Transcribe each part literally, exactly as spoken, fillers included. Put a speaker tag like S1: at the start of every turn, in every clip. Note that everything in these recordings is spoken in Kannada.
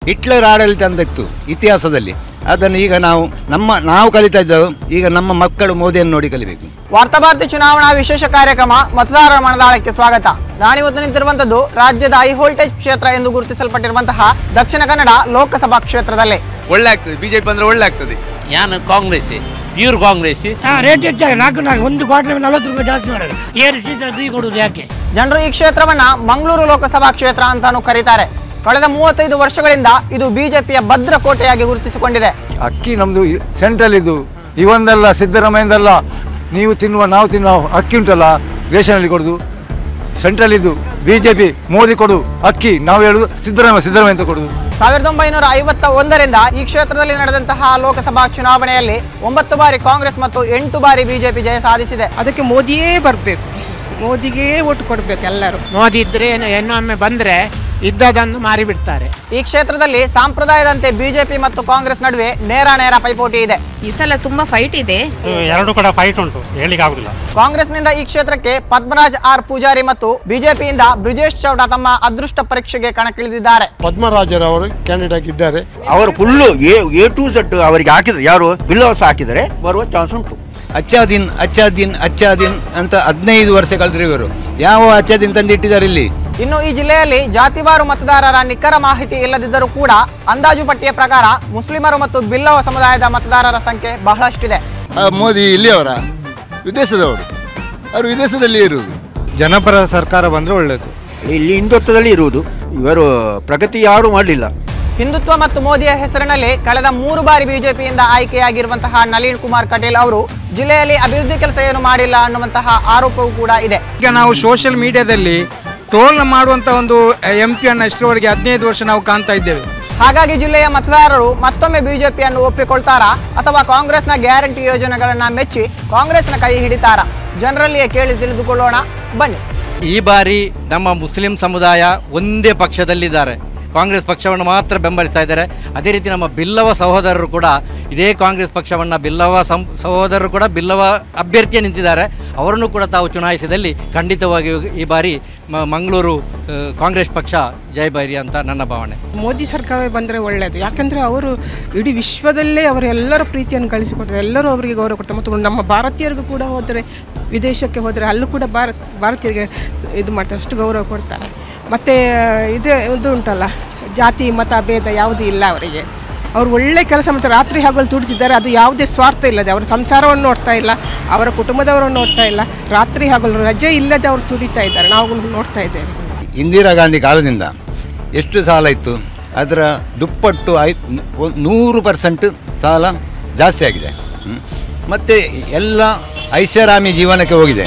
S1: ಹಿಟ್ಲರ್ ಆಡಳಿತ ಅಂತ ಇತ್ತು ಇತಿಹಾಸದಲ್ಲಿ. ಅದನ್ನು ಈಗ ನಾವು ನಮ್ಮ ನಾವು ಕಲಿತಾ ಇದ್ದವು, ಈಗ ನಮ್ಮ ಮಕ್ಕಳು ಮೋದಿಯನ್ನು ನೋಡಿ ಕಲಿಬೇಕು.
S2: ವಾರ್ತಾಭಾರತಿ ಚುನಾವಣಾ ವಿಶೇಷ ಕಾರ್ಯಕ್ರಮ ಮತದಾರರ ಮನದಾಳಕ್ಕೆ ಸ್ವಾಗತ. ನಾನಿವತ್ತು ನಿಂತಿರುವಂತದ್ದು ರಾಜ್ಯದ ಹೈ ವೋಲ್ಟೇಜ್ ಕ್ಷೇತ್ರ ಎಂದು ಗುರುತಿಸಲ್ಪಟ್ಟಿರುವಂತಹ ದಕ್ಷಿಣ ಕನ್ನಡ ಲೋಕಸಭಾ ಕ್ಷೇತ್ರದಲ್ಲಿ.
S3: ಒಳ್ಳೆ ಆಗ್ತದೆ, ಬಿಜೆಪಿ ಬಂದ್ರೆ ಒಳ್ಳೆ ಆಗ್ತದೆ.
S4: ನಾನು ಕಾಂಗ್ರೆಸ್, ಪ್ಯೂರ್ ಕಾಂಗ್ರೆಸ್.
S5: ರೇಟ್ ಹೆಚ್ಚಾಗಿ ನಾಲ್ಕು ನಾಲ್ಕು ಒಂದು ಕ್ವಾರ್ಟರ್ ನಲವತ್ತು ರೂಪಾಯಿ ಜಾಸ್ತಿ ಮಾಡೋದು, ಏರಿಸಿ ಫ್ರೀ ಕೊಡುವುದು ಯಾಕೆ?
S2: ಜನರು ಈ ಕ್ಷೇತ್ರವನ್ನ ಮಂಗಳೂರು ಲೋಕಸಭಾ ಕ್ಷೇತ್ರ ಅಂತಾನೂ ಕರೀತಾರೆ. ಕಳೆದ ಮೂವತ್ತೈದು ವರ್ಷಗಳಿಂದ ಇದು ಬಿಜೆಪಿಯ ಭದ್ರ ಕೋಟೆಯಾಗಿ ಗುರುತಿಸಿಕೊಂಡಿದೆ.
S6: ಅಕ್ಕಿ ನಮ್ದು ಸೆಂಟ್ರಲ್ ಇದು, ಇವೊಂದಲ್ಲ ಸಿದ್ದರಾಮಯ್ಯದಲ್ಲ. ನೀವು ತಿನ್ನುವ ನಾವು ತಿನ್ನುವ ಅಕ್ಕಿ ಉಂಟಲ್ಲ ರೇಷನಲ್ಲಿ ಕೊಡುದು ಸೆಂಟ್ರಲ್ ಇದು. ಬಿಜೆಪಿ ಮೋದಿ ಕೊಡು ಅಕ್ಕಿ, ನಾವು ಹೇಳುದು ಸಿದ್ದರಾಮಯ್ಯ ಸಿದ್ದರಾಮಯ್ಯ ಅಂತ ಕೊಡುದು.
S2: ಸಾವಿರದ ಒಂಬೈನೂರ ಐವತ್ತ ಒಂದರಿಂದ ಈ ಕ್ಷೇತ್ರದಲ್ಲಿ ನಡೆದಂತಹ ಲೋಕಸಭಾ ಚುನಾವಣೆಯಲ್ಲಿ ಒಂಬತ್ತು ಬಾರಿ ಕಾಂಗ್ರೆಸ್ ಮತ್ತು ಎಂಟು ಬಾರಿ ಬಿಜೆಪಿ ಜಯ ಸಾಧಿಸಿದೆ.
S7: ಅದಕ್ಕೆ ಮೋದಿಯೇ ಬರಬೇಕು, ಮೋದಿಗೆ ಓಟ್ ಕೊಡಬೇಕು ಎಲ್ಲರೂ.
S8: ಮೋದಿ ಇದ್ರೆ ಇನ್ನೊಮ್ಮೆ ಬಂದ್ರೆ ಇದ್ದದನ್ನು ಮಾರಿಬಿಡ್ತಾರೆ.
S2: ಈ ಕ್ಷೇತ್ರದಲ್ಲಿ ಸಾಂಪ್ರದಾಯದಂತೆ ಬಿಜೆಪಿ ಮತ್ತು ಕಾಂಗ್ರೆಸ್ ನಡುವೆ ನೇರ ನೇರ ಪೈಪೋಟಿ ಇದೆ.
S9: ಈ ಸಲ ತುಂಬಾ ಫೈಟ್ ಇದೆ,
S5: ಎರಡು ಕೂಡ ಫೈಟ್ ಉಂಟು, ಹೇಳಿಕ್ಕೆ ಆಗುದಿಲ್ಲ.
S2: ಕಾಂಗ್ರೆಸ್ನಿಂದ ಈ ಕ್ಷೇತ್ರಕ್ಕೆ ಪದ್ಮರಾಜ್ ಆರ್ ಪೂಜಾರಿ ಮತ್ತು ಬಿಜೆಪಿಯಿಂದ ಬ್ರಿಜೇಶ್ ಚೌಟ ತಮ್ಮ ಅದೃಷ್ಟ ಪರೀಕ್ಷೆಗೆ ಕಣಕ್ಕಿಳಿದಿದ್ದಾರೆ.
S10: ಪದ್ಮರಾಜರವರು ಕ್ಯಾಂಡಿಡೇಟ್ ಇದ್ದಾರೆ.
S11: ಅವರು ಫುಲ್ಲು ಎ ಟು ಝೆಡ್ ಅವರಿಗೆ ಹಾಕಿದ್ರು, ಯಾರು ಬಿಲ್ಲೋಸ್ ಹಾಕಿದರೆ ಬರುವ ಚಾನ್ಸ್ ಉಂಟು.
S1: ಅಚ್ಚಾದೀನ್ ಅಚ್ಚಾದೀನ್ ಅಚ್ಚಾದೀನ್ ಅಂತ ಹದಿನೈದು ವರ್ಷ ಕಳೆದ್ರು ಇವರು. ಯಾವ ಅಚ್ಚಾದೀನ್ ತಂದಿಟ್ಟಿದ್ದಾರೆ ಇಲ್ಲಿ?
S2: ಇನ್ನು ಈ ಜಿಲ್ಲೆಯಲ್ಲಿ ಜಾತಿವಾರು ಮತದಾರರ ನಿಖರ ಮಾಹಿತಿ ಇಲ್ಲದಿದ್ದರೂ ಕೂಡ ಅಂದಾಜು ಪಟ್ಟಿಯ ಪ್ರಕಾರ ಮುಸ್ಲಿಮರು ಮತ್ತು ಬಿಲ್ಲವ ಸಮುದಾಯದ ಮತದಾರರ ಸಂಖ್ಯೆ ಬಹಳಷ್ಟಿದೆ.
S10: ಮೋದಿ ಇಲ್ಲಿಯವರ ವಿದೇಶದವರು, ಅವರು ವಿದೇಶದಲ್ಲಿ ಇರುವುದು.
S6: ಜನಪರ ಸರ್ಕಾರ ಬಂದರೆ ಒಳ್ಳೆಯದು.
S11: ಇಲ್ಲಿ ಹಿಂದುತ್ವದಲ್ಲಿ ಇರುವುದು, ಇವರು ಪ್ರಗತಿ ಯಾರು ಮಾಡಲಿಲ್ಲ.
S2: ಹಿಂದುತ್ವ ಮತ್ತು ಮೋದಿಯ ಹೆಸರಿನಲ್ಲಿ ಕಳೆದ ಮೂರು ಬಾರಿ ಬಿಜೆಪಿಯಿಂದ ಆಯ್ಕೆಯಾಗಿರುವಂತಹ ನಳಿನ್ ಕುಮಾರ್ ಕಟೀಲ್ ಅವರು ಜಿಲ್ಲೆಯಲ್ಲಿ ಅಭಿವೃದ್ಧಿ ಕೆಲಸ ಏನು ಮಾಡಿಲ್ಲ ಅನ್ನುವಂತಹ ಆರೋಪವೂ ಕೂಡ ಇದೆ.
S12: ಈಗ ನಾವು ಸೋಷಿಯಲ್ ಮೀಡಿಯಾದಲ್ಲಿ ಟೋಲ್ ಮಾಡುವಂತ ಒಂದು ಎಂ ಪಿ ಅನ್ನ ಇಷ್ಟರವರೆಗೆ ಹದಿನೈದು ವರ್ಷ ನಾವು ಕಾಣ್ತಾ ಇದ್ದೇವೆ.
S2: ಹಾಗಾಗಿ ಜಿಲ್ಲೆಯ ಮತದಾರರು ಮತ್ತೊಮ್ಮೆ ಬಿಜೆಪಿಯನ್ನು ಒಪ್ಪಿಕೊಳ್ತಾರಾ ಅಥವಾ ಕಾಂಗ್ರೆಸ್ನ ಗ್ಯಾರಂಟಿ ಯೋಜನೆಗಳನ್ನ ಮೆಚ್ಚಿ ಕಾಂಗ್ರೆಸ್ನ ಕೈ ಹಿಡಿತಾರಾ? ಜನರಲ್ಲಿಯೇ ಕೇಳಿ ತಿಳಿದುಕೊಳ್ಳೋಣ ಬನ್ನಿ.
S4: ಈ ಬಾರಿ ನಮ್ಮ ಮುಸ್ಲಿಂ ಸಮುದಾಯ ಒಂದೇ ಪಕ್ಷದಲ್ಲಿದ್ದಾರೆ, ಕಾಂಗ್ರೆಸ್ ಪಕ್ಷವನ್ನು ಮಾತ್ರ ಬೆಂಬಲಿಸ್ತಾ ಇದ್ದಾರೆ. ಅದೇ ರೀತಿ ನಮ್ಮ ಬಿಲ್ಲವ ಸಹೋದರರು ಕೂಡ ಇದೇ ಕಾಂಗ್ರೆಸ್ ಪಕ್ಷವನ್ನು ಬಿಲ್ಲವ ಸಂ ಸಹೋದರರು ಕೂಡ ಬಿಲ್ಲವ ಅಭ್ಯರ್ಥಿಯೇ ನಿಂತಿದ್ದಾರೆ. ಅವರನ್ನು ಕೂಡ ತಾವು ಚುನಾಯಿಸಿದಲ್ಲಿ ಖಂಡಿತವಾಗಿಯೂ ಈ ಬಾರಿ ಮ ಮಂಗಳೂರು ಕಾಂಗ್ರೆಸ್ ಪಕ್ಷ ಜಯಭೈರಿ ಅಂತ ನನ್ನ ಭಾವನೆ.
S7: ಮೋದಿ ಸರ್ಕಾರ ಬಂದರೆ ಒಳ್ಳೆಯದು, ಯಾಕಂದರೆ ಅವರು ಇಡೀ ವಿಶ್ವದಲ್ಲೇ ಅವರೆಲ್ಲರ ಪ್ರೀತಿಯನ್ನು ಗಳಿಸಿಕೊಡ್ತಾರೆ, ಎಲ್ಲರೂ ಅವರಿಗೆ ಗೌರವ ಕೊಡ್ತಾರೆ. ಮತ್ತು ನಮ್ಮ ಭಾರತೀಯರಿಗೂ ಕೂಡ ಹೋದರೆ, ವಿದೇಶಕ್ಕೆ ಹೋದರೆ ಅಲ್ಲೂ ಕೂಡ ಭಾರತ ಭಾರತೀಯರಿಗೆ ಇದು ಮಾಡ್ತಾರೆ, ಅಷ್ಟು ಗೌರವ ಕೊಡ್ತಾರೆ. ಮತ್ತು ಇದು ಇದು ಉಂಟಲ್ಲ, ಜಾತಿ ಮತ ಭೇದ ಯಾವುದೂ ಇಲ್ಲ ಅವರಿಗೆ. ಅವರು ಒಳ್ಳೆ ಕೆಲಸ ಮಾಡ್ತಾರೆ, ರಾತ್ರಿ ಹಗಲು ದುಡಿತಿದ್ದಾರೆ. ಅದು ಯಾವುದೇ ಸ್ವಾರ್ಥ ಇಲ್ಲದೆ ಅವರ ಸಂಸಾರವನ್ನು ನೋಡ್ತಾ ಇಲ್ಲ, ಅವರ ಕುಟುಂಬದವರನ್ನು ನೋಡ್ತಾ ಇಲ್ಲ. ರಾತ್ರಿ ಹಗಲು ರಜೆ ಇಲ್ಲದೆ ಅವರು ದುಡಿತಾ ಇದ್ದಾರೆ, ನಾವು ನೋಡ್ತಾ ಇದ್ದೇವೆ.
S1: ಇಂದಿರಾ ಗಾಂಧಿ ಕಾಲದಿಂದ ಎಷ್ಟು ಸಾಲ ಇತ್ತು, ಅದರ ದುಪ್ಪಟ್ಟು ಐ ನೂರು ಪರ್ಸೆಂಟ್ ಸಾಲ ಜಾಸ್ತಿ ಆಗಿದೆ. ಮತ್ತು ಎಲ್ಲ ಐಷಾರಾಮಿ ಜೀವನಕ್ಕೆ ಹೋಗಿದೆ.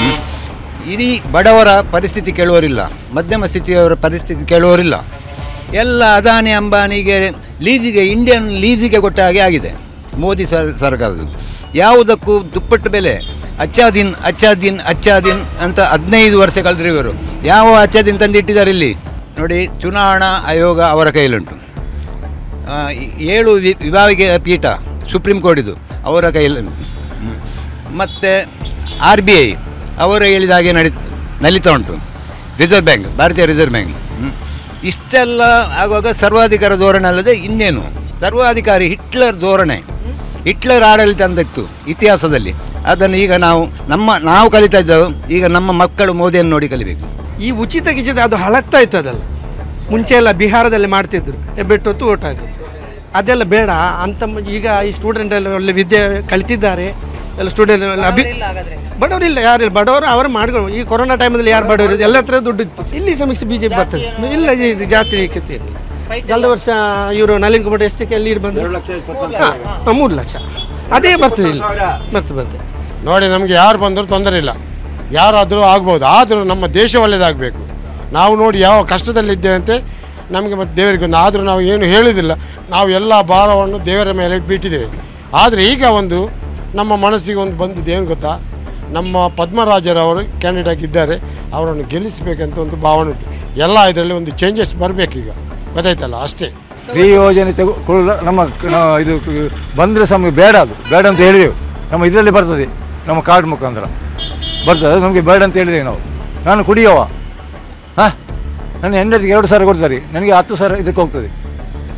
S1: ಇಡೀ ಬಡವರ ಪರಿಸ್ಥಿತಿ ಕೇಳುವರಿಲ್ಲ, ಮಧ್ಯಮ ಸ್ಥಿತಿಯವರ ಪರಿಸ್ಥಿತಿ ಕೇಳುವರಿಲ್ಲ. ಎಲ್ಲ ಅದಾನಿ ಅಂಬಾನಿಗೆ ಲೀಸಿಗೆ, ಇಂಡಿಯನ್ ಲೀಸಿಗೆ ಕೊಟ್ಟ ಹಾಗೆ ಆಗಿದೆ ಮೋದಿ ಸರ್ ಸರ್ಕಾರದ್ದು. ಯಾವುದಕ್ಕೂ ದುಪ್ಪಟ್ಟು ಬೆಲೆ. ಅಚ್ಚಾದೀನ್ ಅಚ್ಚಾದೀನ್ ಅಚ್ಚಾದೀನ್ ಅಂತ ಹದಿನೈದು ವರ್ಷ ಕಳೆದ್ರು ಇವರು. ಯಾವ ಅಚ್ಚಾದೀನ್ ತಂದಿಟ್ಟಿದ್ದಾರೆ ಇಲ್ಲಿ ನೋಡಿ? ಚುನಾವಣಾ ಆಯೋಗ ಅವರ ಕೈಯಲ್ಲುಂಟು. ಏಳು ವಿ ವಿಭಾಗೀಯ ಪೀಠ ಸುಪ್ರೀಂ ಕೋರ್ಟಿದು ಅವರ ಕೈಯಲ್ಲುಂಟು. ಮತ್ತು ಆರ್ ಬಿ ಐ ಅವರು ಹೇಳಿದ ಹಾಗೆ ನಡಿ ನಲಿತಾ ಉಂಟು. ರಿಸರ್ವ್ ಬ್ಯಾಂಕ್, ಭಾರತೀಯ ರಿಸರ್ವ್ ಬ್ಯಾಂಕ್. ಇಷ್ಟೆಲ್ಲ ಆಗುವಾಗ ಸರ್ವಾಧಿಕಾರ ಧೋರಣೆ ಅಲ್ಲದೆ ಇನ್ನೇನು? ಸರ್ವಾಧಿಕಾರಿ ಹಿಟ್ಲರ್ ಧೋರಣೆ, ಹಿಟ್ಲರ್ ಆಡಳಿತ ಅಂತ ಇತ್ತು ಇತಿಹಾಸದಲ್ಲಿ. ಅದನ್ನು ಈಗ ನಾವು ನಮ್ಮ ನಾವು ಕಲಿತಾ ಇದ್ದವು, ಈಗ ನಮ್ಮ ಮಕ್ಕಳು ಮೋದಿಯನ್ನು ನೋಡಿ ಕಲಿಬೇಕು.
S12: ಈ ಉಚಿತ ಗಿಚಿತ ಅದು ಹಳಗ್ತಾ ಇತ್ತು. ಅದಲ್ಲ ಮುಂಚೆ ಎಲ್ಲ ಬಿಹಾರದಲ್ಲಿ ಮಾಡ್ತಿದ್ರು, ಬೆಟ್ಟೊತ್ತು ಓಟ್ ಹಾಕಿ. ಅದೆಲ್ಲ ಬೇಡ ಅಂತ. ಈಗ ಈ ಸ್ಟೂಡೆಂಟ್ ಎಲ್ಲ ಒಳ್ಳೆ ವಿದ್ಯೆ ಕಲಿತಿದ್ದಾರೆ, ಎಲ್ಲ ಸ್ಟೂಡೆಂಟ್ ಅಭಿ ಬಡವರಿಲ್ಲ, ಯಾರಿಲ್ಲ ಬಡವರು ಅವರು ಮಾಡ್ಕೊಂಡು. ಈ ಕೊರೋನಾ ಟೈಮಲ್ಲಿ ಯಾರು ಬಡವರು, ಎಲ್ಲ ಹತ್ರ ದುಡ್ಡು ಇತ್ತು. ಇಲ್ಲಿ ಸಮೀಕ್ಷೆ ಬಿ ಜೆ ಪಿ ಬರ್ತದೆ, ಇಲ್ಲ ಇದು ಜಾತಿ ಏಕತೆ. ಕಳೆದ ವರ್ಷ ಇವರು ನಳಿನ್ ಕುಮಾರ್ ಎಷ್ಟಕ್ಕೆ ಅಲ್ಲಿ ಬಂದರು? ಹಾಂ, ಮೂರು ಲಕ್ಷ ಅದೇ ಬರ್ತದೆ, ಇಲ್ಲಿ ಬರ್ತದೆ ಬರ್ತದೆ
S10: ನೋಡಿ. ನಮಗೆ ಯಾರು ಬಂದರೂ ತೊಂದರೆ ಇಲ್ಲ, ಯಾರಾದರೂ ಆಗ್ಬೋದು. ಆದರೂ ನಮ್ಮ ದೇಶ ಒಳ್ಳೆಯದಾಗಬೇಕು. ನಾವು ನೋಡಿ ಯಾವ ಕಷ್ಟದಲ್ಲಿದ್ದೇವಂತೆ ನಮಗೆ ಮತ್ತು ದೇವರಿಗೆ ಒಂದು. ಆದರೂ ನಾವು ಏನು ಹೇಳೋದಿಲ್ಲ, ನಾವು ಎಲ್ಲ ಭಾರವನ್ನು ದೇವರ ಮೇಲೆ ಬಿಟ್ಟಿದ್ದೇವೆ. ಆದರೆ ಈಗ ಒಂದು ನಮ್ಮ ಮನಸ್ಸಿಗೆ ಒಂದು ಬಂದಿದ್ದು ಏನು ಗೊತ್ತಾ, ನಮ್ಮ ಪದ್ಮರಾಜರವರು ಕ್ಯಾಂಡಿಡೇಟ್ ಇದ್ದಾರೆ, ಅವರನ್ನು ಗೆಲ್ಲಿಸಬೇಕಂತ ಒಂದು ಭಾವನೆ ಉಂಟು. ಎಲ್ಲ ಇದರಲ್ಲಿ ಒಂದು ಚೇಂಜಸ್ ಬರಬೇಕೀಗ, ಗೊತ್ತಾಯ್ತಲ್ಲ, ಅಷ್ಟೇ.
S6: ಫ್ರೀ ಯೋಜನೆ ತೆಗೆದುಕೊಳ್ಳ ನಮ್ಮ ಇದು ಬಂದರೆ ನಮಗೆ ಬೇಡ, ಅದು ಬೇಡ ಅಂತ ಹೇಳಿದೆವು. ನಮ್ಮ ಇದರಲ್ಲಿ ಬರ್ತದೆ, ನಮ್ಮ ಕಾರ್ಡ್ ಮುಖಾಂತರ ಬರ್ತದೆ, ನಮಗೆ ಬೇಡ ಅಂತ ಹೇಳಿದೆವು ನಾವು. ನಾನು ಕುಡಿಯವ, ಹಾಂ, ನನ್ನ ಹೆಂಡತಿಗೆ ಎರಡು ಸಾವಿರ ಕೊಡ್ತಾರೆ, ನನಗೆ ಹತ್ತು ಸಾವಿರ ಇದಕ್ಕೆ ಹೋಗ್ತದೆ.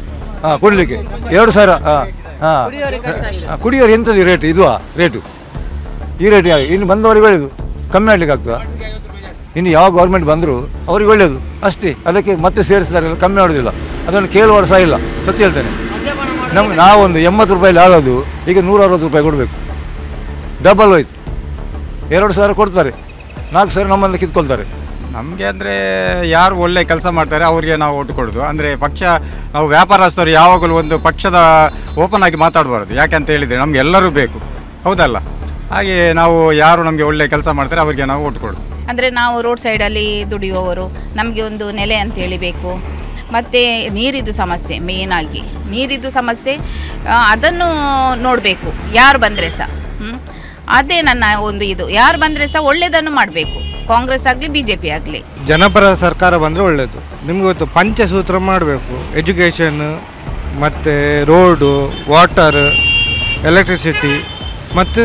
S6: ಹಾಂ ಕೊಡಲಿಕ್ಕೆ ಎರಡು ಸಾವಿರ ಹಾಂ ಹಾಂ ಕುಡಿಯೋರು ಎಂಥದ್ದು ರೇಟ್ ಇದು ರೇಟು ಈ ರೇಟ್ ಇನ್ನು ಬಂದವರಿಗೆ ಒಳ್ಳೆಯದು ಕಮ್ಮಿ ಮಾಡಲಿಕ್ಕೆ ಆಗ್ತದಾ ಇನ್ನು ಯಾವ ಗೌರ್ಮೆಂಟ್ ಬಂದರೂ ಅವ್ರಿಗೆ ಒಳ್ಳೆಯದು ಅಷ್ಟೇ ಅದಕ್ಕೆ ಮತ್ತೆ ಸೇರಿಸ್ತಾರೆ ಕಮ್ಮಿ ಮಾಡೋದಿಲ್ಲ ಅದನ್ನು ಕೇಳುವ ಸಹ ಇಲ್ಲ ಸತ್ಯ ಹೇಳ್ತೇನೆ ನಮ್ಗೆ ನಾವೊಂದು ಎಂಬತ್ತು ರೂಪಾಯಲ್ಲಿ ಆಗೋದು ಈಗ ನೂರ ಅರವತ್ತು ರೂಪಾಯಿ ಕೊಡಬೇಕು ಡಬಲ್ ಹೋಯ್ತು ಎರಡು ಸಾವಿರ ಕೊಡ್ತಾರೆ ನಾಲ್ಕು ಸಾವಿರ ನಮ್ಮನ್ನು ಕಿತ್ಕೊಳ್ತಾರೆ
S9: ನಮಗೆ ಅಂದರೆ ಯಾರು ಒಳ್ಳೆ ಕೆಲಸ ಮಾಡ್ತಾರೆ ಅವರಿಗೆ ನಾವು ಓಟು ಕೊಡೋದು ಅಂದರೆ ಪಕ್ಷ ನಾವು ವ್ಯಾಪಾರಸ್ಥರು ಯಾವಾಗಲೂ ಒಂದು ಪಕ್ಷದ ಓಪನ್ ಆಗಿ ಮಾತಾಡಬಾರ್ದು ಯಾಕೆಂತ ಹೇಳಿದರೆ ನಮಗೆ ಎಲ್ಲರೂ ಬೇಕು ಹೌದಲ್ಲ ಹಾಗೆ ನಾವು ಯಾರು ನಮಗೆ ಒಳ್ಳೆ ಕೆಲಸ ಮಾಡ್ತಾರೆ ಅವರಿಗೆ ನಾವು ಓಟು ಕೊಡೋದು
S13: ಅಂದರೆ ನಾವು ರೋಡ್ ಸೈಡಲ್ಲಿ ದುಡಿಯುವವರು ನಮಗೆ ಒಂದು ನೆಲೆ ಅಂತೇಳಿ ಬೇಕು ಮತ್ತು ನೀರಿದ್ದು ಸಮಸ್ಯೆ ಮೇಯ್ನಾಗಿ ನೀರಿದ್ದು ಸಮಸ್ಯೆ ಅದನ್ನು ನೋಡಬೇಕು ಯಾರು ಬಂದರೆ ಸಹ ಅದೇ ನನ್ನ ಒಂದು ಇದು ಯಾರು ಬಂದರೆ ಸಹ ಒಳ್ಳೆಯದನ್ನು ಮಾಡಬೇಕು ಕಾಂಗ್ರೆಸ್ ಆಗಲಿ ಬಿ ಜೆ ಪಿ ಆಗಲಿ
S14: ಜನಪರ ಸರ್ಕಾರ ಬಂದರೆ ಒಳ್ಳೆಯದು ನಿಮ್ಗೆ ಗೊತ್ತು ಪಂಚಸೂತ್ರ ಮಾಡಬೇಕು ಎಜುಕೇಷನ್ ಮತ್ತು ರೋಡು ವಾಟರ್ ಎಲೆಕ್ಟ್ರಿಸಿಟಿ ಮತ್ತು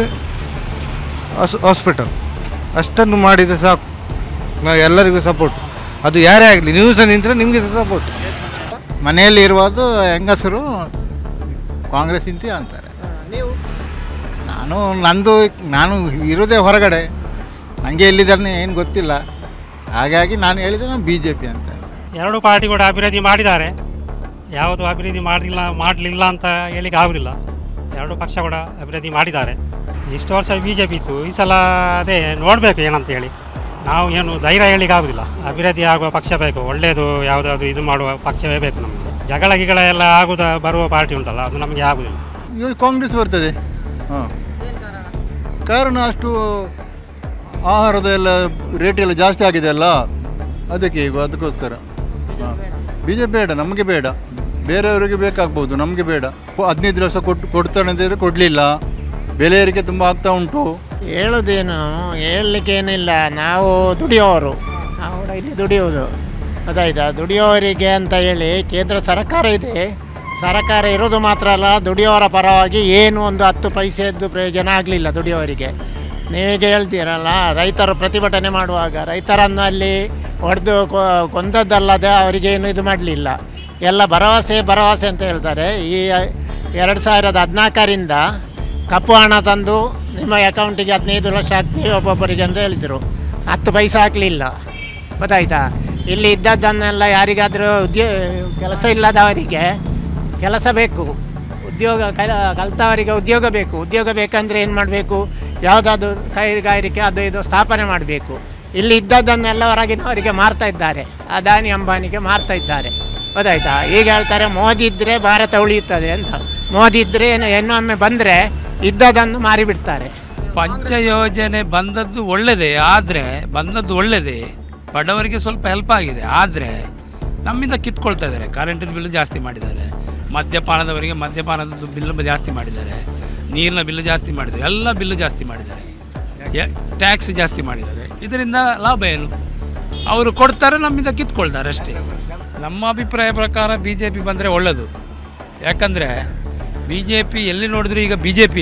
S14: ಹಾಸ್ಪಿಟಲ್ ಅಷ್ಟನ್ನು ಮಾಡಿದರೆ ಸಾಕು ನಾವು ಎಲ್ಲರಿಗೂ ಸಪೋರ್ಟ್ ಅದು ಯಾರೇ ಆಗಲಿ ನ್ಯೂಸ್ ನಿಂತರೆ ನಿಮಗೆ ಸಪೋರ್ಟ್
S15: ಮನೆಯಲ್ಲಿ ಇರುವುದು ಹೆಂಗಸರು ಕಾಂಗ್ರೆಸ್ ಇಂತಿ ಅಂತಾರೆ
S2: ನೀವು
S15: ನಾನು ನಂದು ನಾನು ಇರೋದೇ ಹೊರಗಡೆ ನನಗೆ ಎಲ್ಲಿದ್ದಾನೆ ಏನು ಗೊತ್ತಿಲ್ಲ ಹಾಗಾಗಿ ನಾನು ಹೇಳಿದೆ ನಾನು ಬಿ ಜೆ ಪಿ ಅಂತ
S16: ಎರಡು ಪಾರ್ಟಿ ಕೂಡ ಅಭಿವೃದ್ಧಿ ಮಾಡಿದ್ದಾರೆ ಯಾವುದು ಅಭಿವೃದ್ಧಿ ಮಾಡಲಿಲ್ಲ ಮಾಡಲಿಲ್ಲ ಅಂತ ಹೇಳಿಕ್ಕೆ ಆಗೋದಿಲ್ಲ ಎರಡು ಪಕ್ಷ ಕೂಡ ಅಭಿವೃದ್ಧಿ ಮಾಡಿದ್ದಾರೆ ಇಷ್ಟು ವರ್ಷ ಬಿ ಜೆ ಪಿ ಇತ್ತು ಈ ಸಲ ಅದೇ ನೋಡಬೇಕು ಏನಂತ ಹೇಳಿ ನಾವು ಏನು ಧೈರ್ಯ ಹೇಳಿಕ್ಕೆ ಆಗೋದಿಲ್ಲ ಅಭಿವೃದ್ಧಿ ಆಗುವ ಪಕ್ಷ ಬೇಕು ಒಳ್ಳೆಯದು ಯಾವುದಾದ್ರು ಇದು ಮಾಡುವ ಪಕ್ಷವೇ ಬೇಕು ನಮಗೆ ಜಗಳ ಗಿಗಳ ಎಲ್ಲ ಆಗುದ ಬರುವ ಪಾರ್ಟಿ ಉಂಟಲ್ಲ ಅದು ನಮಗೆ ಆಗೋದಿಲ್ಲ
S15: ಈಗ ಕಾಂಗ್ರೆಸ್ ಬರ್ತದೆ ಹಾಂ ಕಾರಣ ಅಷ್ಟು ಆಹಾರದ ಎಲ್ಲ ರೇಟ್ ಎಲ್ಲ ಜಾಸ್ತಿ ಆಗಿದೆ ಅಲ್ಲ ಅದಕ್ಕೆ ಈಗ ಅದಕ್ಕೋಸ್ಕರ ಹಾಂ ಬಿ ಜೆ ಪಿ ಬೇಡ ನಮಗೆ ಬೇಡ ಬೇರೆಯವರಿಗೆ ಬೇಕಾಗ್ಬೋದು ನಮಗೆ ಬೇಡ ಹದಿನೈದು ವರ್ಷ ಕೊಟ್ಟು ಕೊಡ್ತಾನೆ ಅಂತಂದರೆ ಕೊಡಲಿಲ್ಲ ಬೆಲೆ ಏರಿಕೆ ತುಂಬ ಆಗ್ತಾ ಉಂಟು
S8: ಹೇಳೋದೇನು ಹೇಳಲಿಕ್ಕೆ ಏನಿಲ್ಲ ನಾವು ದುಡಿಯೋರು ನಾವು ಇಲ್ಲಿ ದುಡಿಯೋದು ಅದಾಯ್ತಾ ದುಡಿಯೋರಿಗೆ ಅಂತ ಹೇಳಿ ಕೇಂದ್ರ ಸರ್ಕಾರ ಇದೆ ಸರ್ಕಾರ ಇರೋದು ಮಾತ್ರ ಅಲ್ಲ ದುಡಿಯೋರ ಪರವಾಗಿ ಏನು ಒಂದು ಹತ್ತು ಪೈಸೆದ್ದು ಪ್ರಯೋಜನ ಆಗಲಿಲ್ಲ ದುಡಿಯೋರಿಗೆ ನೀವೀಗ ಹೇಳ್ತೀರಲ್ಲ ರೈತರು ಪ್ರತಿಭಟನೆ ಮಾಡುವಾಗ ರೈತರನ್ನು ಅಲ್ಲಿ ಹೊಡೆದು ಕೊಂದದ್ದಲ್ಲದೆ ಅವರಿಗೇನು ಇದು ಮಾಡಲಿಲ್ಲ ಎಲ್ಲ ಭರವಸೆ ಭರವಸೆ ಅಂತ ಹೇಳ್ತಾರೆ ಈ ಎರಡು ಸಾವಿರದ ಹದಿನಾಲ್ಕರಿಂದ ಕಪ್ಪು ಹಣ ತಂದು ನಿಮ್ಮ ಅಕೌಂಟಿಗೆ ಹದಿನೈದು ಲಕ್ಷ ಹಾಕ್ತೀವಿ ಒಬ್ಬೊಬ್ಬರಿಗೆ ಅಂತ ಹೇಳಿದರು ಹತ್ತು ಪೈಸೆ ಹಾಕಲಿಲ್ಲ ಗೊತ್ತಾಯ್ತಾ ಇಲ್ಲಿ ಇದ್ದದ್ದನ್ನೆಲ್ಲ ಯಾರಿಗಾದರೂ ಉದ್ಯೋಗ ಕೆಲಸ ಇಲ್ಲದವರಿಗೆ ಕೆಲಸ ಬೇಕು ಉದ್ಯೋಗ ಕಲ ಕಲಿತವರಿಗೆ ಉದ್ಯೋಗ ಬೇಕು ಉದ್ಯೋಗ ಬೇಕಂದರೆ ಏನು ಮಾಡಬೇಕು ಯಾವುದಾದ್ರು ಕೈಗಾರಿಕೆ ಅದು ಇದು ಸ್ಥಾಪನೆ ಮಾಡಬೇಕು ಇಲ್ಲಿ ಇದ್ದದ್ದನ್ನೆಲ್ಲ ಹೊರಗಿನವರಿಗೆ ಮಾರ್ತಾ ಇದ್ದಾರೆ ಅದಾನಿ ಅಂಬಾನಿಗೆ ಮಾರ್ತಾ ಇದ್ದಾರೆ ಗೊತ್ತಾಯ್ತಾ ಈಗ ಹೇಳ್ತಾರೆ ಮೋದಿ ಇದ್ದರೆ ಭಾರತ ಉಳಿಯುತ್ತದೆ ಅಂತ ಮೋದಿ ಇದ್ದರೆ ಇನ್ನೊಮ್ಮೆ ಬಂದರೆ ಇದ್ದದನ್ನು ಮಾರಿಬಿಡ್ತಾರೆ
S17: ಪಂಚ ಯೋಜನೆ ಬಂದದ್ದು ಒಳ್ಳೆಯದೇ ಆದರೆ ಬಂದದ್ದು ಒಳ್ಳೆಯದೇ ಬಡವರಿಗೆ ಸ್ವಲ್ಪ ಹೆಲ್ಪ್ ಆಗಿದೆ ಆದರೆ ನಮ್ಮಿಂದ ಕಿತ್ಕೊಳ್ತಾ ಇದ್ದಾರೆ ಕರೆಂಟಿನ ಬಿಲ್ ಜಾಸ್ತಿ ಮಾಡಿದ್ದಾರೆ ಮದ್ಯಪಾನದವರಿಗೆ ಮದ್ಯಪಾನದ ಬಿಲ್ ಜಾಸ್ತಿ ಮಾಡಿದ್ದಾರೆ ನೀರಿನ ಬಿಲ್ ಜಾಸ್ತಿ ಮಾಡಿದ್ದಾರೆ ಎಲ್ಲ ಬಿಲ್ಲು ಜಾಸ್ತಿ ಮಾಡಿದ್ದಾರೆ ಟ್ಯಾಕ್ಸ್ ಜಾಸ್ತಿ ಮಾಡಿದ್ದಾರೆ ಇದರಿಂದ ಲಾಭ ಏನು ಅವರು ಕೊಡ್ತಾರೆ ನಮ್ಮಿಂದ ಕಿತ್ಕೊಳ್ತಾರೆ ಅಷ್ಟೇ ನಮ್ಮ ಅಭಿಪ್ರಾಯ ಪ್ರಕಾರ ಬಿ ಜೆ ಪಿ ಬಂದರೆ ಒಳ್ಳೆಯದು ಯಾಕಂದರೆ ಬಿ ಜೆ ಪಿ ಎಲ್ಲಿ ನೋಡಿದ್ರು ಈಗ ಬಿ ಜೆ ಪಿ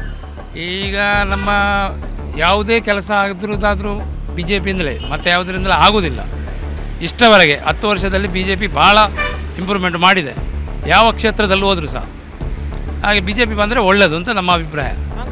S17: ಈಗ ನಮ್ಮ ಯಾವುದೇ ಕೆಲಸ ಆಗಿರೋದಾದರೂ ಬಿ ಜೆ ಪಿಯಿಂದಲೇ ಮತ್ತು ಯಾವುದರಿಂದಲೇ ಆಗೋದಿಲ್ಲ ಇಷ್ಟವರೆಗೆ ಹತ್ತು ವರ್ಷದಲ್ಲಿ ಬಿ ಜೆ ಪಿ ಭಾಳ ಇಂಪ್ರೂವ್ಮೆಂಟ್ ಮಾಡಿದೆ ಯಾವ ಕ್ಷೇತ್ರದಲ್ಲೂ ಹೋದರೂ ಸಹ ಹಾಗೆ ಬಿ ಜೆ ಪಿ ಬಂದರೆ ಒಳ್ಳೆಯದು ಅಂತ ನಮ್ಮ ಅಭಿಪ್ರಾಯ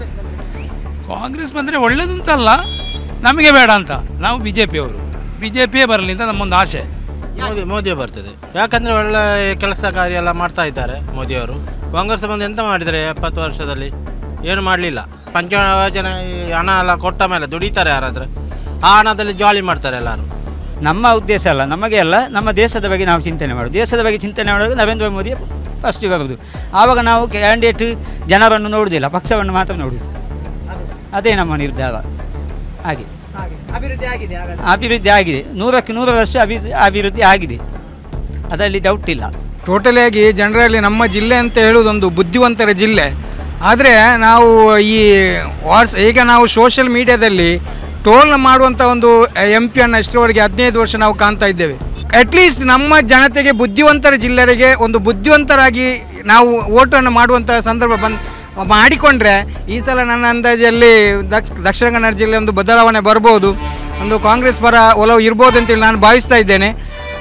S17: ಕಾಂಗ್ರೆಸ್ ಬಂದರೆ ಒಳ್ಳೆಯದು ಅಂತಲ್ಲ ನಮಗೆ ಬೇಡ ಅಂತ ನಾವು ಬಿ ಜೆ ಪಿಯವರು ಬಿ ಜೆ ಪಿಯೇ ಬರಲಿ ಅಂತ ನಮ್ಮೊಂದು ಆಸೆ
S18: ಮೋದಿ ಮೋದಿಯೇ ಬರ್ತದೆ ಯಾಕಂದರೆ ಒಳ್ಳೆ ಕೆಲಸ ಕಾರ್ಯ ಎಲ್ಲ ಮಾಡ್ತಾ ಇದ್ದಾರೆ ಮೋದಿಯವರು ಕಾಂಗ್ರೆಸ್ ಬಂದು ಎಂತ ಮಾಡಿದರೆ ಎಪ್ಪತ್ತು ವರ್ಷದಲ್ಲಿ ಏನು ಮಾಡಲಿಲ್ಲ ಪಂಚಯೋಜನೆ ಹಣ ಎಲ್ಲ ಕೊಟ್ಟ ಮೇಲೆ ದುಡಿತಾರೆ ಯಾರಾದರೆ ಆ ಹಣದಲ್ಲಿ ಜಾಲಿ ಮಾಡ್ತಾರೆ ಎಲ್ಲರೂ
S19: ನಮ್ಮ ಉದ್ದೇಶ ಅಲ್ಲ ನಮಗೆ ಅಲ್ಲ ನಮ್ಮ ದೇಶದ ಬಗ್ಗೆ ನಾವು ಚಿಂತನೆ ಮಾಡೋದು ದೇಶದ ಬಗ್ಗೆ ಚಿಂತನೆ ಮಾಡುವಾಗ ನರೇಂದ್ರ ಮೋದಿ ಫಸ್ಟ್ ಬರೋದು ಆವಾಗ ನಾವು ಕ್ಯಾಂಡಿಡೇಟ್ ಜನರನ್ನು ನೋಡುವುದಿಲ್ಲ ಪಕ್ಷವನ್ನು ಮಾತ್ರ ನೋಡುವುದು ಅದೇ ನಮ್ಮ ನಿರ್ಧಾರ ಹಾಗೆ
S2: ಅಭಿವೃದ್ಧಿ ಆಗಿದೆ
S19: ಅಭಿವೃದ್ಧಿ ಆಗಿದೆ ನೂರಕ್ಕೆ ನೂರರಷ್ಟು ಅಭಿವೃದ್ಧಿ ಅಭಿವೃದ್ಧಿ ಆಗಿದೆ ಅದರಲ್ಲಿ ಡೌಟ್ ಇಲ್ಲ
S20: ಟೋಟಲಿ ಆಗಿ ಜನರಲ್ಲಿ ನಮ್ಮ ಜಿಲ್ಲೆ ಅಂತ ಹೇಳುವುದೊಂದು ಬುದ್ಧಿವಂತರ ಜಿಲ್ಲೆ ಆದರೆ ನಾವು ಈ ವಾಟ್ಸ್ ಈಗ ನಾವು ಸೋಷಿಯಲ್ ಮೀಡಿಯಾದಲ್ಲಿ ಟೋಲ್ ಮಾಡುವಂಥ ಒಂದು ಎಂ ಪಿಯನ್ನು ಇಷ್ಟರವರೆಗೆ ಹದಿನೈದು ವರ್ಷ ನಾವು ಕಾಣ್ತಾ ಇದ್ದೇವೆ ಅಟ್ಲೀಸ್ಟ್ ನಮ್ಮ ಜನತೆಗೆ ಬುದ್ಧಿವಂತರ ಜಿಲ್ಲೆಯರಿಗೆ ಒಂದು ಬುದ್ಧಿವಂತರಾಗಿ ನಾವು ಓಟನ್ನು ಮಾಡುವಂಥ ಸಂದರ್ಭ ಬಂದು ಮಾಡಿಕೊಂಡ್ರೆ ಈ ಸಲ ನನ್ನ ಅಂದಾಜಲ್ಲಿ ದಕ್ಷ ದಕ್ಷಿಣ ಕನ್ನಡ ಜಿಲ್ಲೆ ಒಂದು ಬದಲಾವಣೆ ಬರ್ಬೋದು ಒಂದು ಕಾಂಗ್ರೆಸ್ ಪರ ಒಲವು ಇರ್ಬೋದು ಅಂತೇಳಿ ನಾನು ಭಾವಿಸ್ತಾ ಇದ್ದೇನೆ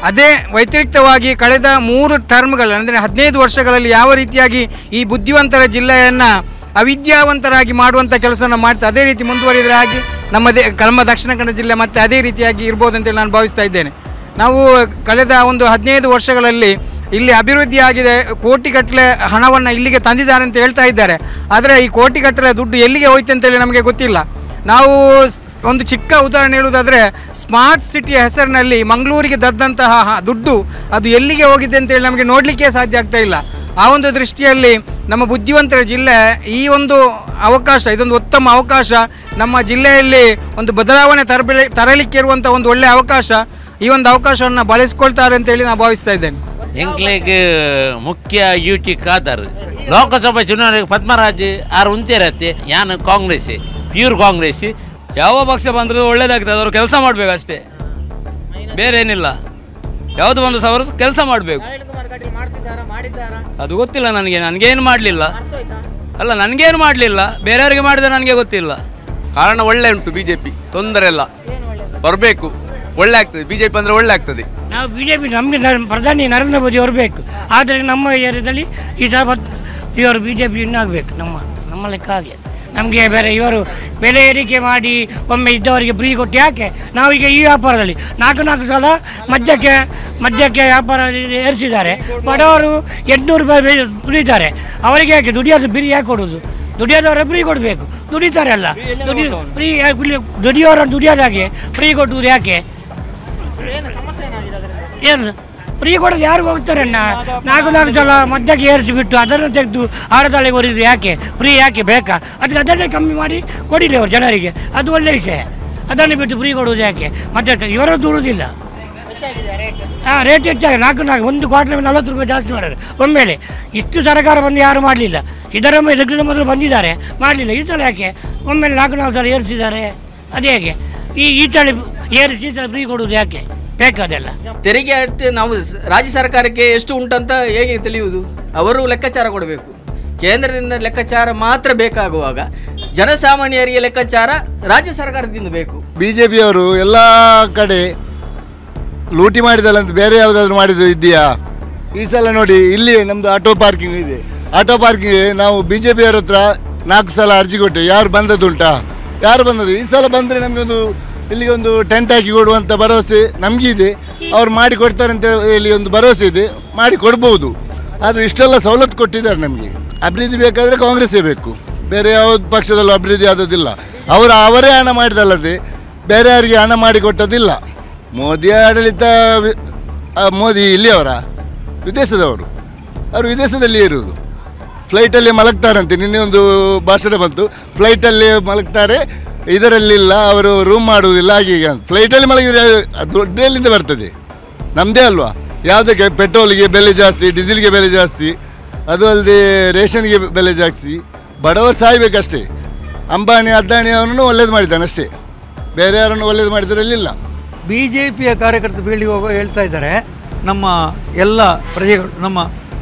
S20: ಅದೇ ವ್ಯತಿರಿಕ್ತವಾಗಿ ಕಳೆದ ಮೂರು ಟರ್ಮ್ಗಳು ಅಂದರೆ ಹದಿನೈದು ವರ್ಷಗಳಲ್ಲಿ ಯಾವ ರೀತಿಯಾಗಿ ಈ ಬುದ್ಧಿವಂತರ ಜಿಲ್ಲೆಯನ್ನು ಅವಿದ್ಯಾವಂತರಾಗಿ ಮಾಡುವಂಥ ಕೆಲಸವನ್ನು ಮಾಡ್ತಾ ಅದೇ ರೀತಿ ಮುಂದುವರಿದರೆ ಆಗಿ ನಮ್ಮ ದೇ ನಮ್ಮ ದಕ್ಷಿಣ ಕನ್ನಡ ಜಿಲ್ಲೆ ಮತ್ತೆ ಅದೇ ರೀತಿಯಾಗಿ ಇರ್ಬೋದು ಅಂತೇಳಿ ನಾನು ಭಾವಿಸ್ತಾ ಇದ್ದೇನೆ. ನಾವು ಕಳೆದ ಒಂದು ಹದಿನೈದು ವರ್ಷಗಳಲ್ಲಿ ಇಲ್ಲಿ ಅಭಿವೃದ್ಧಿ ಆಗಿದೆ, ಕೋಟಿಗಟ್ಟಲೆ ಹಣವನ್ನು ಇಲ್ಲಿಗೆ ತಂದಿದ್ದಾರೆ ಅಂತ ಹೇಳ್ತಾ ಇದ್ದಾರೆ. ಆದರೆ ಈ ಕೋಟಿಗಟ್ಟಲೆ ದುಡ್ಡು ಎಲ್ಲಿಗೆ ಹೋಯ್ತು ಅಂತೇಳಿ ನಮಗೆ ಗೊತ್ತಿಲ್ಲ. ನಾವು ಒಂದು ಚಿಕ್ಕ ಉದಾಹರಣೆ ಹೇಳುವುದಾದರೆ ಸ್ಮಾರ್ಟ್ ಸಿಟಿಯ ಹೆಸರಿನಲ್ಲಿ ಮಂಗಳೂರಿಗೆ ದದ್ದಂತಹ ದುಡ್ಡು ಅದು ಎಲ್ಲಿಗೆ ಹೋಗಿದೆ ಅಂತೇಳಿ ನಮಗೆ ನೋಡಲಿಕ್ಕೆ ಸಾಧ್ಯ ಆಗ್ತಾ ಇಲ್ಲ. ಆ ಒಂದು ದೃಷ್ಟಿಯಲ್ಲಿ ನಮ್ಮ ಬುದ್ಧಿವಂತರ ಜಿಲ್ಲೆ ಈ ಒಂದು ಅವಕಾಶ, ಇದೊಂದು ಉತ್ತಮ ಅವಕಾಶ, ನಮ್ಮ ಜಿಲ್ಲೆಯಲ್ಲಿ ಒಂದು ಬದಲಾವಣೆ ತರಬೆ ತರಲಿಕ್ಕೆ ಇರುವಂಥ ಒಂದು ಒಳ್ಳೆಯ ಅವಕಾಶ. ಈ ಒಂದು ಅವಕಾಶವನ್ನು ಬಳಸ್ಕೊಳ್ತಾರೆ ಅಂತೇಳಿ ನಾನು ಭಾವಿಸ್ತಾ ಇದ್ದೇನೆ.
S21: ಎಂಕ್ಲೆಗ್ ಮುಖ್ಯ ಯೂಟಿ ಖಾದರ್ ಲೋಕಸಭಾ ಚುನಾವಣೆಗೆ ಪದ್ಮರಾಜ್ ಆರು ಉಂತಿರತ್ತೆ. ಯಾನು ಕಾಂಗ್ರೆಸ್, ಪ್ಯೂರ್ ಕಾಂಗ್ರೆಸ್.
S22: ಯಾವ ಪಕ್ಷ ಬಂದರೂ ಒಳ್ಳೇದಾಗ್ತದೆ, ಅವರು ಕೆಲಸ ಮಾಡಬೇಕು ಅಷ್ಟೇ, ಬೇರೆ ಏನಿಲ್ಲ. ಯಾವುದು ಬಂದು ಸಹ ಅವರು ಕೆಲಸ ಮಾಡಬೇಕು. ಅದು ಗೊತ್ತಿಲ್ಲ ನನಗೆ, ನನಗೇನು ಮಾಡಲಿಲ್ಲ. ಅಲ್ಲ, ನನಗೇನು ಮಾಡಲಿಲ್ಲ, ಬೇರೆಯವರಿಗೆ ಮಾಡಿದ್ರೆ ನನಗೆ ಗೊತ್ತಿಲ್ಲ.
S3: ಕಾರಣ ಒಳ್ಳೆ ಉಂಟು, ಬಿ ಜೆ ಪಿ ತೊಂದರೆ ಇಲ್ಲ, ಬರಬೇಕು, ಒಳ್ಳೆ ಆಗ್ತದೆ. ಬಿ ಜೆ ಪಿ ಅಂದರೆ ಒಳ್ಳೆ ಆಗ್ತದೆ.
S5: ನಾವು ಬಿ ಜೆ ಪಿ ನಮಗೆ ಪ್ರಧಾನಿ ನರೇಂದ್ರ ಮೋದಿ ಅವರು ಬೇಕು. ಆದರೆ ನಮ್ಮ ಏರಿಯಾದಲ್ಲಿ ಈ ಸಲ ಇವರು ಬಿ ಜೆ ಪಿ ಇನ್ನಾಗಬೇಕು ನಮ್ಮ ನಮ್ಮ ಲೆಕ್ಕ ಹಾಗೆ. ನಮಗೆ ಬೇರೆ ಇವರು ಬೆಲೆ ಏರಿಕೆ ಮಾಡಿ ಒಮ್ಮೆ ಇದ್ದವರಿಗೆ ಫ್ರೀ ಕೊಟ್ಟು ಯಾಕೆ ನಾವೀಗ ಈ ವ್ಯಾಪಾರದಲ್ಲಿ ನಾಲ್ಕು ನಾಲ್ಕು ಸಲ ಮದ್ಯಕ್ಕೆ ಮದ್ಯಕ್ಕೆ ವ್ಯಾಪಾರ ಏರಿಸಿದ್ದಾರೆ. ಬಡವರು ಎಂಟುನೂರು ರೂಪಾಯಿ ದುಡಿತಾರೆ, ಅವರಿಗೆ ಯಾಕೆ ದುಡಿಯೋದು ಬಿರಿ ಯಾಕೆ ಕೊಡೋದು? ದುಡಿಯೋದವರ ಫ್ರೀ ಕೊಡಬೇಕು, ದುಡಿತಾರೆ ಅಲ್ಲ, ದುಡಿ ಫ್ರೀ ದುಡಿಯೋರನ್ನು ದುಡಿಯೋದಾಗೆ ಫ್ರೀ ಕೊಟ್ಟುವುದು ಯಾಕೆ? ಏನು ಫ್ರೀ ಕೊಡೋದು ಯಾರಿಗೂ ಹೋಗ್ತಾರೆ ಅಣ್ಣ? ನಾಲ್ಕು ನಾಲ್ಕು ಸಲ ಮಧ್ಯಕ್ಕೆ ಏರಿಸಿಬಿಟ್ಟು ಅದನ್ನು ತೆಗೆದು ಆಡತಾಳೆಗೆ ಹೊರಿದ್ರು ಯಾಕೆ? ಫ್ರೀ ಯಾಕೆ ಬೇಕಾ? ಅದಕ್ಕೆ ಅದನ್ನೇ ಕಮ್ಮಿ ಮಾಡಿ ಕೊಡಿಲಿ ಅವರು ಜನರಿಗೆ, ಅದು ಒಳ್ಳೆಯ ವಿಷಯ. ಅದನ್ನು ಬಿಟ್ಟು ಫ್ರೀ ಕೊಡೋದು ಯಾಕೆ? ಮತ್ತೆ ಇವರ ದೂರುವುದಿಲ್ಲ. ಹಾಂ, ರೇಟ್ ಹೆಚ್ಚಾಗಿ ನಾಲ್ಕು ನಾಲ್ಕು ಒಂದು ಕ್ವಾರ್ಟರ್ ನಲ್ವತ್ತು ರೂಪಾಯಿ ಜಾಸ್ತಿ ಮಾಡೋದು ಒಮ್ಮೆಲೆ. ಇಷ್ಟು ಸರ್ಕಾರ ಬಂದು ಯಾರು ಮಾಡಲಿಲ್ಲ. ಸಿದ್ದರಾಮಯ್ಯ ಎಲೆಕ್ಷನ್ ಮೊದಲು ಬಂದಿದ್ದಾರೆ, ಮಾಡಲಿಲ್ಲ. ಈ ಸಲ ಯಾಕೆ ಒಮ್ಮೆಲೆ ನಾಲ್ಕು ನಾಲ್ಕು ಸಲ ಏರಿಸಿದ್ದಾರೆ? ಅದೇ ಹೇಗೆ ಈ ಈ ಸಲ ಏರಿಸಿ ಈ ಸಲ ಫ್ರೀ ಕೊಡೋದು ಯಾಕೆ ಬೇಕಾದೆಲ್ಲ?
S23: ತೆರಿಗೆ ಅಷ್ಟು ನಾವು ರಾಜ್ಯ ಸರ್ಕಾರಕ್ಕೆ ಎಷ್ಟು ಉಂಟಂತ ಹೇಗೆ ತಿಳಿಯುವುದು? ಅವರು ಲೆಕ್ಕಾಚಾರ ಕೊಡಬೇಕು. ಕೇಂದ್ರದಿಂದ ಲೆಕ್ಕಾಚಾರ ಮಾತ್ರ ಬೇಕಾಗುವಾಗ ಜನಸಾಮಾನ್ಯರಿಗೆ ಲೆಕ್ಕಾಚಾರ ರಾಜ್ಯ ಸರ್ಕಾರದಿಂದ ಬೇಕು.
S6: ಬಿ ಜೆ ಪಿಯವರು ಎಲ್ಲ ಕಡೆ ಲೂಟಿ ಮಾಡಿದಲ್ಲ ಅಂತ ಬೇರೆ ಯಾವುದಾದ್ರು ಮಾಡಿದ್ದು ಇದೆಯಾ? ಈ ಸಲ ನೋಡಿ, ಇಲ್ಲಿ ನಮ್ಮದು ಆಟೋ ಪಾರ್ಕಿಂಗ್ ಇದೆ. ಆಟೋ ಪಾರ್ಕಿಂಗ್ ನಾವು ಬಿ ಜೆ ಪಿಯವ್ರ ಹತ್ರ ನಾಲ್ಕು ಸಲ ಅರ್ಜಿ ಕೊಟ್ಟೆ, ಯಾರು ಬಂದದ್ದುಂಟಾ? ಯಾರು ಬಂದದ್ದು? ಈ ಸಲ ಬಂದರೆ ನಮಗೊಂದು ಇಲ್ಲಿಗೆ ಒಂದು ಟೆಂಟ್ ಹಾಕಿ ಕೊಡುವಂಥ ಭರವಸೆ ನಮಗಿದೆ. ಅವ್ರು ಮಾಡಿ ಕೊಡ್ತಾರೆ ಅಂತ ಇಲ್ಲಿ ಒಂದು ಭರವಸೆ ಇದೆ, ಮಾಡಿ ಕೊಡ್ಬೋದು. ಆದರೆ ಇಷ್ಟೆಲ್ಲ ಸವಲತ್ತು ಕೊಟ್ಟಿದ್ದಾರೆ ನಮಗೆ. ಅಭಿವೃದ್ಧಿ ಬೇಕಾದರೆ ಕಾಂಗ್ರೆಸ್ಸೇ ಬೇಕು, ಬೇರೆ ಯಾವುದು ಪಕ್ಷದಲ್ಲೂ ಅಭಿವೃದ್ಧಿ ಆದದಿಲ್ಲ. ಅವರು ಅವರೇ ಹಣ ಮಾಡಿದಲ್ಲದೆ ಬೇರೆ ಯಾರಿಗೆ ಹಣ ಮಾಡಿ ಕೊಟ್ಟದಿಲ್ಲ. ಮೋದಿ ಆಡಳಿತ, ಮೋದಿ ಇಲ್ಲಿಯವರ ವಿದೇಶದವರು, ಅವರು ವಿದೇಶದಲ್ಲಿ ಇರುವುದು. ಫ್ಲೈಟಲ್ಲಿ ಮಲಗ್ತಾರಂತೆ. ನಿನ್ನೆ ಒಂದು ಭಾಷಣ ಬಂತು, ಫ್ಲೈಟಲ್ಲಿ ಮಲಗ್ತಾರೆ, ಇದರಲ್ಲಿಲ್ಲ, ಅವರು ರೂಮ್ ಮಾಡುವುದಿಲ್ಲ, ಹಾಗೆ ಈಗ ಫ್ಲೈಟಲ್ಲಿ ಮಲಗಿದ್ರೆ ದುಡ್ಡೆಲ್ಲಿಂದ ಬರ್ತದೆ? ನಮ್ಮದೇ ಅಲ್ವಾ? ಯಾವುದಕ್ಕೆ ಪೆಟ್ರೋಲಿಗೆ ಬೆಲೆ ಜಾಸ್ತಿ, ಡೀಸೆಲ್ಗೆ ಬೆಲೆ ಜಾಸ್ತಿ, ಅದು ಅಲ್ಲದೆ ರೇಷನ್ಗೆ ಬೆಲೆ ಜಾಸ್ತಿ. ಬಡವರು ಸಾಯ್ಬೇಕಷ್ಟೇ. ಅಂಬಾನಿ ಅದಾನಿ ಅವನನ್ನು ಒಳ್ಳೇದು ಮಾಡಿದ್ದಾನೆ ಅಷ್ಟೇ, ಬೇರೆ ಯಾರನ್ನು ಒಳ್ಳೇದು ಮಾಡಿದ್ರಲ್ಲಿಲ್ಲ.
S24: ಬಿ ಜೆ ಪಿಯ ಕಾರ್ಯಕರ್ತರು ಬೀಳಿಗೆ ಹೋಗೋ ಹೇಳ್ತಾ ಇದ್ದಾರೆ, ನಮ್ಮ ಎಲ್ಲ ಪ್ರಜೆಗಳು, ನಮ್ಮ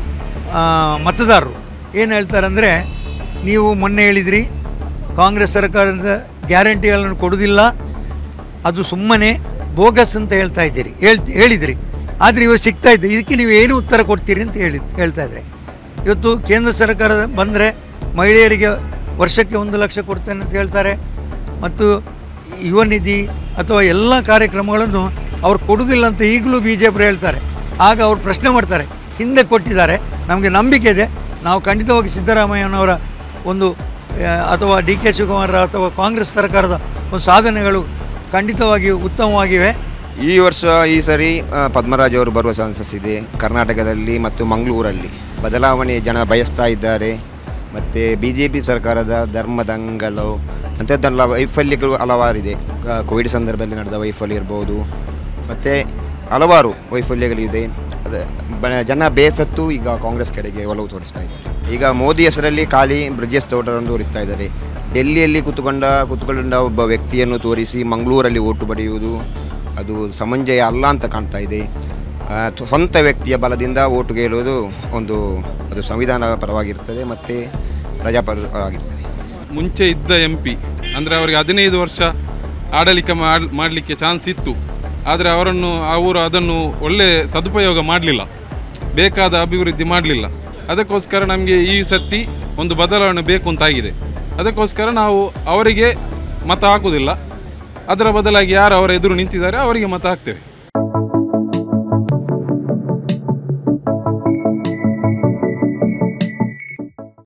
S24: ಮತದಾರರು ಏನು ಹೇಳ್ತಾರೆ ಅಂದರೆ, ನೀವು ಮೊನ್ನೆ ಹೇಳಿದ್ರಿ ಕಾಂಗ್ರೆಸ್ ಸರ್ಕಾರದ ಗ್ಯಾರಂಟಿಗಳನ್ನು ಕೊಡೋದಿಲ್ಲ, ಅದು ಸುಮ್ಮನೆ ಬೋಗಸ್ ಅಂತ ಹೇಳ್ತಾ ಇದ್ದೀರಿ ಹೇಳ್ತಿ ಹೇಳಿದ್ರಿ ಆದರೆ ಇವತ್ತು ಸಿಗ್ತಾ ಇದ್ದೆ, ಇದಕ್ಕೆ ನೀವು ಏನು ಉತ್ತರ ಕೊಡ್ತೀರಿ ಅಂತ ಹೇಳಿ ಹೇಳ್ತಾ ಇದ್ದಾರೆ. ಇವತ್ತು ಕೇಂದ್ರ ಸರ್ಕಾರ ಬಂದರೆ ಮಹಿಳೆಯರಿಗೆ ವರ್ಷಕ್ಕೆ ಒಂದು ಲಕ್ಷ ಕೊಡ್ತೇನೆ ಅಂತ ಹೇಳ್ತಾರೆ, ಮತ್ತು ಯುವ ನಿಧಿ ಅಥವಾ ಎಲ್ಲ ಕಾರ್ಯಕ್ರಮಗಳನ್ನು ಅವ್ರು ಕೊಡೋದಿಲ್ಲ ಅಂತ ಈಗಲೂ ಬಿ ಜೆ ಪಿ ಹೇಳ್ತಾರೆ. ಆಗ ಅವ್ರು ಪ್ರಶ್ನೆ ಮಾಡ್ತಾರೆ, ಹಿಂದೆ ಕೊಟ್ಟಿದ್ದಾರೆ, ನಮಗೆ ನಂಬಿಕೆ ಇದೆ, ನಾವು ಖಂಡಿತವಾಗಿ ಸಿದ್ದರಾಮಯ್ಯನವರ ಒಂದು ಅಥವಾ ಡಿ ಕೆ ಶಿವಕುಮಾರ್ ಅಥವಾ ಕಾಂಗ್ರೆಸ್ ಸರ್ಕಾರದ ಒಂದು ಸಾಧನೆಗಳು ಖಂಡಿತವಾಗಿ ಉತ್ತಮವಾಗಿವೆ.
S25: ಈ ವರ್ಷ ಈ ಸರಿ ಪದ್ಮರಾಜ್ ಅವರು ಬರುವ ಚಾನ್ಸಸ್ ಇದೆ. ಕರ್ನಾಟಕದಲ್ಲಿ ಮತ್ತು ಮಂಗಳೂರಲ್ಲಿ ಬದಲಾವಣೆ ಜನ ಬಯಸ್ತಾ ಇದ್ದಾರೆ. ಮತ್ತು ಬಿ ಜೆ ಪಿ ಸರ್ಕಾರದ ಧರ್ಮದಂಗಲು ಅಂಥದ್ದೆಲ್ಲ ವೈಫಲ್ಯಗಳು ಹಲವಾರಿದೆ. ಕೋವಿಡ್ ಸಂದರ್ಭದಲ್ಲಿ ನಡೆದ ವೈಫಲ್ಯ ಇರ್ಬೋದು, ಮತ್ತು ಹಲವಾರು ವೈಫಲ್ಯಗಳಿದೆ. ಅದು ಜನ ಬೇಸತ್ತು ಈಗ ಕಾಂಗ್ರೆಸ್ ಕಡೆಗೆ ಒಲವು ತೋರಿಸ್ತಾ ಇದ್ದಾರೆ. ಈಗ ಮೋದಿ ಹೆಸರಲ್ಲಿ ಖಾಲಿ ಬ್ರಿಜೇಶ್ ತೋಟರನ್ನು ತೋರಿಸ್ತಾ ಇದ್ದಾರೆ. ಡೆಲ್ಲಿಯಲ್ಲಿ ಕೂತ್ಕೊಂಡ ಕೂತ್ಕೊಂಡ ಒಬ್ಬ ವ್ಯಕ್ತಿಯನ್ನು ತೋರಿಸಿ ಮಂಗಳೂರಲ್ಲಿ ಓಟು ಪಡೆಯುವುದು ಅದು ಸಮಂಜಯ ಅಲ್ಲ ಅಂತ ಕಾಣ್ತಾ ಇದೆ. ಸ್ವಂತ ವ್ಯಕ್ತಿಯ ಬಲದಿಂದ ಓಟು ಗೆಲ್ಲುವುದು ಒಂದು ಅದು ಸಂವಿಧಾನ ಪರವಾಗಿರ್ತದೆ ಮತ್ತು ಪ್ರಜಾಪರವಾಗಿರ್ತದೆ.
S26: ಮುಂಚೆ ಇದ್ದ ಎಂ ಪಿ ಅಂದರೆ ಅವರಿಗೆ ಹದಿನೈದು ವರ್ಷ ಆಡಳಿತ ಮಾಡಲಿಕ್ಕೆ ಚಾನ್ಸ್ ಇತ್ತು.
S1: ಆದರೆ ಅವರನ್ನು ಅವರು ಅದನ್ನು ಒಳ್ಳೆ ಸದುಪಯೋಗ ಮಾಡಲಿಲ್ಲ, ಬೇಕಾದ ಅಭಿವೃದ್ಧಿ ಮಾಡಲಿಲ್ಲ. ಅದಕ್ಕೋಸ್ಕರ ನಮಗೆ ಈ ಸತಿ ಒಂದು ಬದಲಾವಣೆ ಬೇಕು ಅಂತಾಗಿದೆ. ಅದಕ್ಕೋಸ್ಕರ ನಾವು ಅವರಿಗೆ ಮತ ಹಾಕುವುದಿಲ್ಲ, ಅದರ ಬದಲಾಗಿ ಯಾರು ಅವರ ಎದುರು ನಿಂತಿದ್ದಾರೆ ಅವರಿಗೆ ಮತ ಹಾಕ್ತೇವೆ.